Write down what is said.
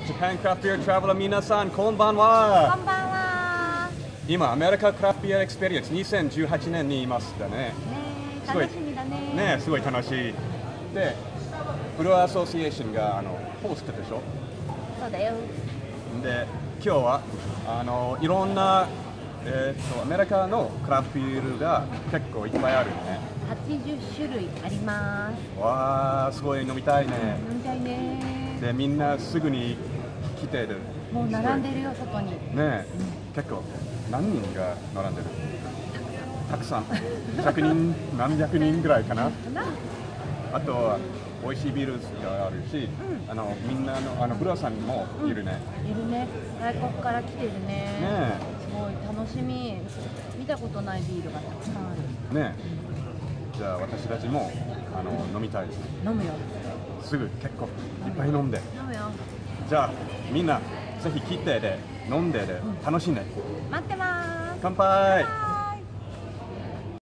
Japan Craft Beer Traveler 皆さん、こんばんは。 こんばんは。 今、アメリカクラフトビアエクスペリエンス2018年にいますだね。 ねすごい楽しみだね。 ね、すごい楽しい。で、ブルワーアソシエーションがホストでしょ。 そうだよ。 で、今日はいろんな、アメリカのクラフトビールが結構いっぱいあるね。 80種類あります。 わー、すごい飲みたいね。 飲みたいね。 で、みんなすぐに来てる。 もう並んでるよ、外に。 ね、結構何人が並んでる？たくさん。100人、何百人ぐらいかな。あとは美味しいビールがあるし、みんなブラさんもいるね。 いるね。外国から来てるね。 ねすごい楽しみ。見たことないビールがたくさんある。 ね。じゃあ私たちも飲みたい。 飲むよ。 すぐ結構いっぱい飲んで。 飲むよ。 じゃあみんなぜひ来てで飲んでで楽しんで。 待ってます。 乾杯。